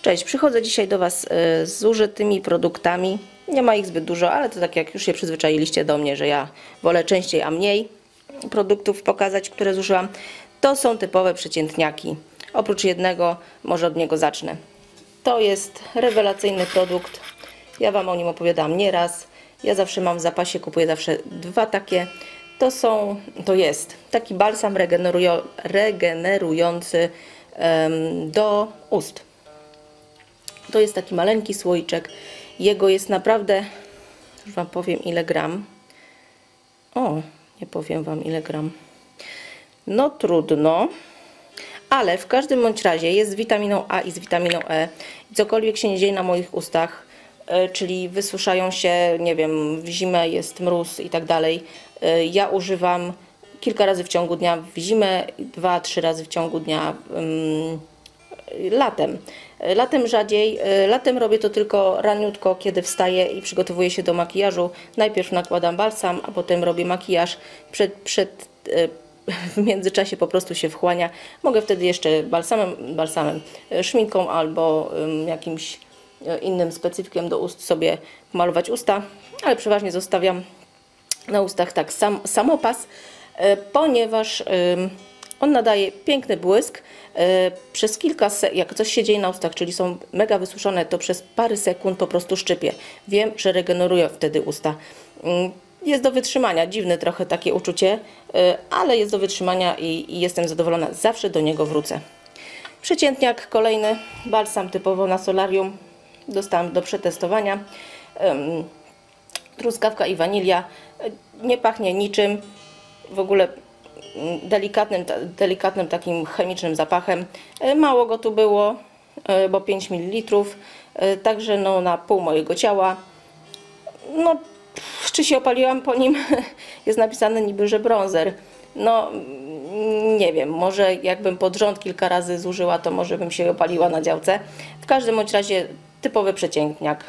Cześć, przychodzę dzisiaj do Was z zużytymi produktami. Nie ma ich zbyt dużo, ale to tak jak już się przyzwyczailiście do mnie, że ja wolę częściej, a mniej produktów pokazać, które zużyłam. To są typowe przeciętniaki. Oprócz jednego, może od niego zacznę. To jest rewelacyjny produkt. Ja Wam o nim opowiadam nieraz. Ja zawsze mam w zapasie, kupuję zawsze dwa takie. To jest taki balsam regenerujący do ust. To jest taki maleńki słoiczek. Jego jest naprawdę, już Wam powiem ile gram. O, nie powiem Wam ile gram. No trudno. Ale w każdym bądź razie jest z witaminą A i z witaminą E. Cokolwiek się nie dzieje na moich ustach, czyli wysuszają się, nie wiem, w zimę jest mróz i tak dalej. Ja używam kilka razy w ciągu dnia, w zimę 2-3 razy w ciągu dnia. Latem rzadziej. Latem robię to tylko raniutko, kiedy wstaję i przygotowuję się do makijażu. Najpierw nakładam balsam, a potem robię makijaż. W międzyczasie po prostu się wchłania. Mogę wtedy jeszcze szminką albo jakimś innym specyfikiem do ust sobie malować usta, ale przeważnie zostawiam na ustach tak samopas, ponieważ on nadaje piękny błysk. Przez jak coś się dzieje na ustach, czyli są mega wysuszone, to przez parę sekund po prostu szczypie. Wiem, że regeneruje wtedy usta. Jest do wytrzymania, dziwne trochę takie uczucie, ale jest do wytrzymania i jestem zadowolona. Zawsze do niego wrócę. Przeciętniak kolejny, balsam typowo na solarium. Dostałam do przetestowania. Truskawka i wanilia. Nie pachnie niczym. W ogóle delikatnym takim chemicznym zapachem. Mało go tu było, bo 5 ml. Także no, na pół mojego ciała. No, czy się opaliłam po nim? Jest napisane niby, że bronzer. No, nie wiem, może jakbym pod rząd kilka razy zużyła, to może bym się opaliła na działce. W każdym bądź razie typowy przeciętniak.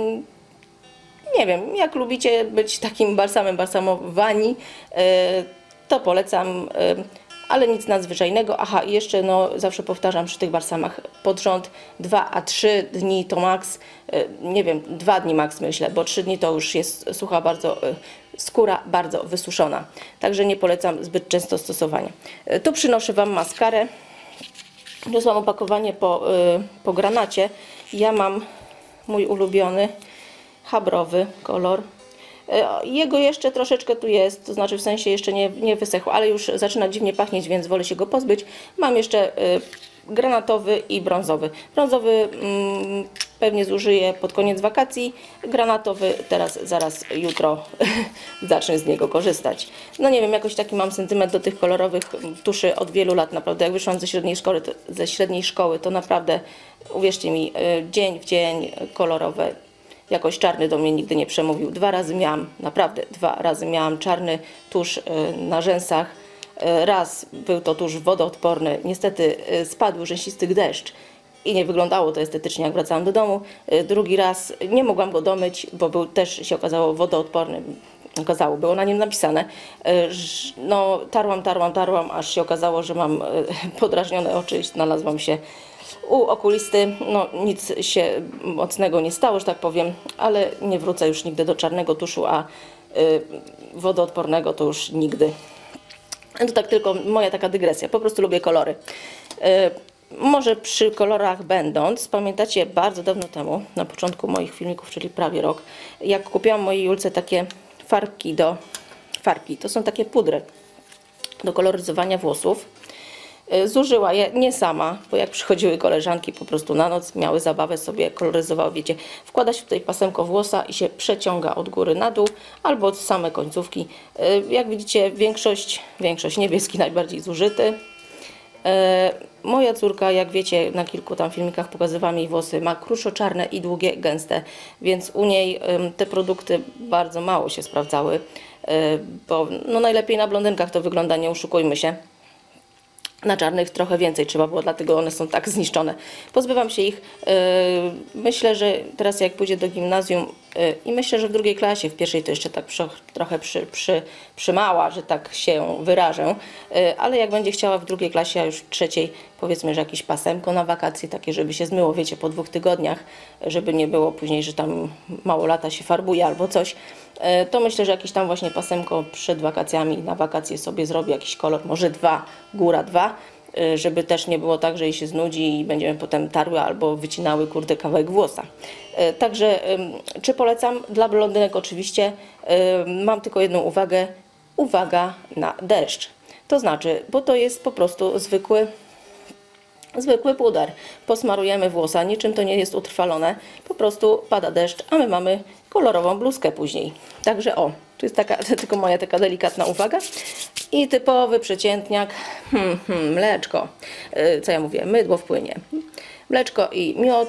Nie wiem, jak lubicie być takim balsamowani, to polecam, ale nic nadzwyczajnego. Aha, i jeszcze no, zawsze powtarzam przy tych balsamach pod rząd 2 a 3 dni to max, nie wiem, 2 dni max myślę, bo 3 dni to już jest sucha bardzo, skóra bardzo wysuszona. Także nie polecam zbyt często stosowania. Tu przynoszę Wam maskarę. To mam opakowanie po granacie. Ja mam mój ulubiony habrowy kolor. Jego jeszcze troszeczkę tu jest, to znaczy w sensie jeszcze nie wysechł, ale już zaczyna dziwnie pachnieć, więc wolę się go pozbyć. Mam jeszcze granatowy i brązowy. Brązowy pewnie zużyję pod koniec wakacji. Granatowy zaraz jutro zacznę z niego korzystać. No nie wiem, jakoś taki mam sentyment do tych kolorowych tuszy od wielu lat. Naprawdę, jak wyszłam ze średniej szkoły, to naprawdę, uwierzcie mi, dzień w dzień kolorowe. Jakoś czarny do mnie nigdy nie przemówił. 2 razy miałam, naprawdę 2 razy miałam czarny tusz na rzęsach. Raz był to tusz wodoodporny. Niestety spadł rzęsisty deszcz i nie wyglądało to estetycznie, jak wracałam do domu. Drugi raz nie mogłam go domyć, bo był też się okazało wodoodporny. Było na nim napisane. No tarłam, aż się okazało, że mam podrażnione oczy i znalazłam się u okulisty. No nic się mocnego nie stało, że tak powiem, ale nie wrócę już nigdy do czarnego tuszu, a wodoodpornego to już nigdy. To tak tylko moja taka dygresja, po prostu lubię kolory. Może przy kolorach będąc, pamiętacie bardzo dawno temu, na początku moich filmików, czyli prawie rok, jak kupiłam mojej Julce takie farbki to są takie pudry do koloryzowania włosów. Zużyła je nie sama, bo jak przychodziły koleżanki po prostu na noc, miały zabawę, sobie koloryzowały, wiecie, wkłada się tutaj pasemko włosa i się przeciąga od góry na dół, albo od same końcówki. Jak widzicie, większość niebieski najbardziej zużyty. Moja córka, jak wiecie, na kilku tam filmikach pokazywałam jej włosy, ma kruczo-czarne i długie, gęste, więc u niej te produkty bardzo mało się sprawdzały, bo no najlepiej na blondynkach to wygląda, nie oszukujmy się. Na czarnych trochę więcej trzeba było, dlatego one są tak zniszczone. Pozbywam się ich. Myślę, że teraz jak pójdzie do gimnazjum, I myślę, że w drugiej klasie, w pierwszej to jeszcze tak trochę przymała, że tak się wyrażę, ale jak będzie chciała w drugiej klasie, a już w trzeciej, powiedzmy, że jakieś pasemko na wakacje, takie, żeby się zmyło, wiecie, po 2 tygodniach, żeby nie było później, że tam mało lata się farbuje albo coś, to myślę, że jakieś tam właśnie pasemko przed wakacjami, na wakacje sobie zrobię jakiś kolor, może 2, góra 2, żeby też nie było tak, że jej się znudzi i będziemy potem tarły albo wycinały, kurde, kawałek włosa. Także czy polecam? Dla blondynek oczywiście. Mam tylko jedną uwagę. Uwaga na deszcz. To znaczy, bo to jest po prostu zwykły puder. Posmarujemy włosa, niczym to nie jest utrwalone. Po prostu pada deszcz, a my mamy kolorową bluzkę później. Także o, tu jest tylko moja taka delikatna uwaga. I typowy przeciętniak, mleczko. Co ja mówię? Mydło w płynie. Mleczko i miód.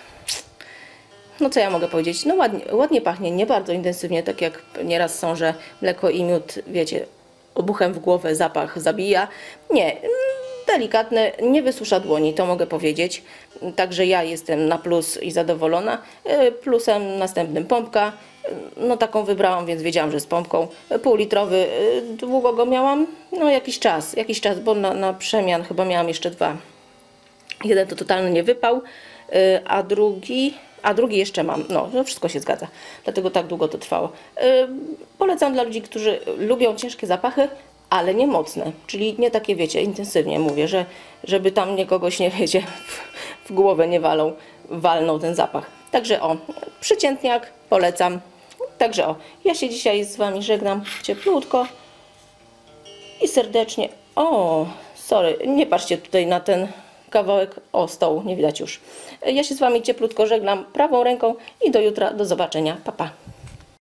No co ja mogę powiedzieć? No ładnie pachnie, nie bardzo intensywnie, tak jak nieraz są, że mleko i miód, wiecie, obuchem w głowę zapach zabija. Nie, delikatne, nie wysusza dłoni, to mogę powiedzieć. Także ja jestem na plus i zadowolona. Plusem następnym pompka. No taką wybrałam, więc wiedziałam, że z pompką. Półlitrowy, długo go miałam, no jakiś czas, bo na przemian chyba miałam jeszcze 2. Jeden to totalny nie wypał, a drugi jeszcze mam. No wszystko się zgadza, dlatego tak długo to trwało. Polecam dla ludzi, którzy lubią ciężkie zapachy, ale nie mocne, czyli nie takie, wiecie, intensywnie mówię, żeby tam kogoś, nie wiecie, w głowę nie walnął ten zapach. Także o, przeciętniak, polecam. Także o, ja się dzisiaj z Wami żegnam cieplutko i serdecznie. O, sorry, nie patrzcie tutaj na ten kawałek stołu, nie widać już. Ja się z Wami cieplutko żegnam prawą ręką i do jutra, do zobaczenia, pa pa.